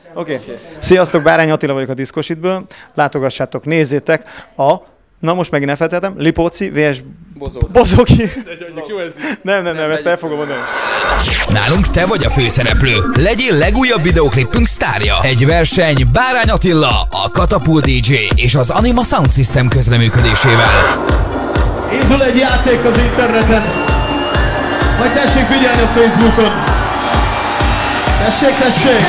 Oké. Sziasztok, Bárány Attila vagyok a Diszkositből. Látogassátok, nézzétek a... Na most megint elfelejtettem. Lipóci vs. Bozoki. Nem, ezt el fogom mondani. Nálunk te vagy a főszereplő. Legyél legújabb videóklipünk sztárja. Egy verseny Bárány Attila, a Katapult DJ és az Anima Sound System közreműködésével. Indul egy játék az interneten. Majd tessék figyelni a Facebookon. Tessék!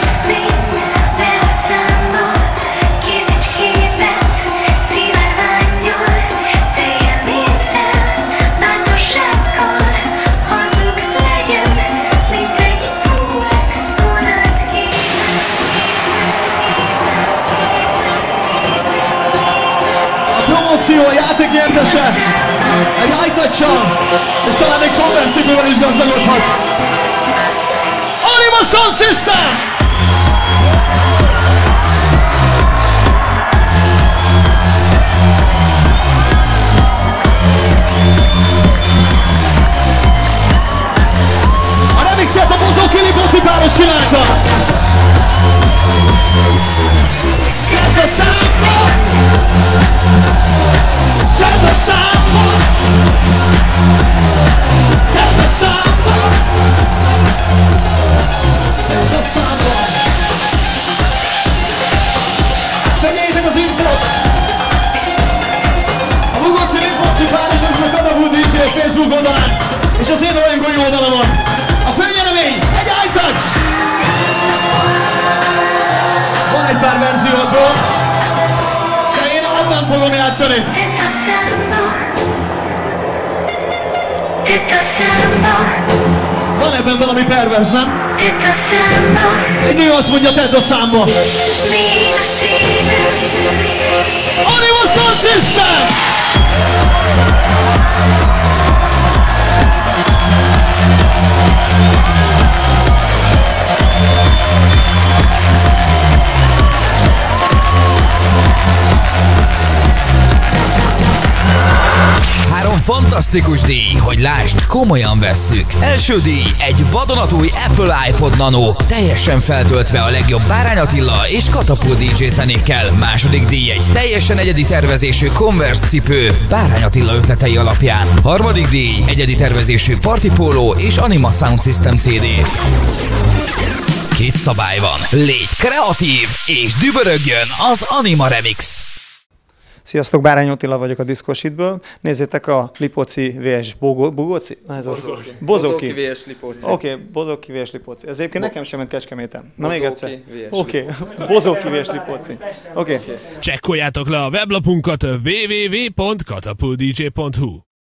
A játék nyertese egy iTouch-sal, és talán egy konvercipővel is gazdagodhat. Anima Sound System! A remixet a Bozoki Lipóci páros csinálta. Kezdve számba! Kezdve számba! Kezdve számba! Kezdve számba! Figyeljétek az infót! A Bozoki Lipóci páros az a Katapult DJ Facebook oldalán, és az én rajongói oldalamon. A főnyeremény egy iTouch! Van egy pár verzió abból, de én abban fogom játszani. Van ebben valami pervers, nem? Egy nő azt mondja, tedd a számba. Anima Sound System! Fantasztikus díj, hogy lásd, komolyan vesszük. Első díj egy vadonatúj Apple iPod Nano, teljesen feltöltve a legjobb Bárány Attila és Katapult DJ zenékkel. Második díj egy teljesen egyedi tervezésű Converse cipő, Bárány Attila ötletei alapján. Harmadik díj egyedi tervezésű Party Polo és Anima Sound System CD. Két szabály van, légy kreatív és dübörögjön az Anima Remix. Sziasztok, Bárány Attila vagyok a Diszkositből. Nézzétek a Lipóci vs. Bozoki. Bozoki vs. Lipóci. Oké, Bozoki vs. Lipóci. Ez egyébként nekem sem ment Kecskeméten. Na még egyszer. Oké, Bozoki vs. Lipóci. Oké. Csekkoljátok le a weblapunkat www.katapultdj.hu.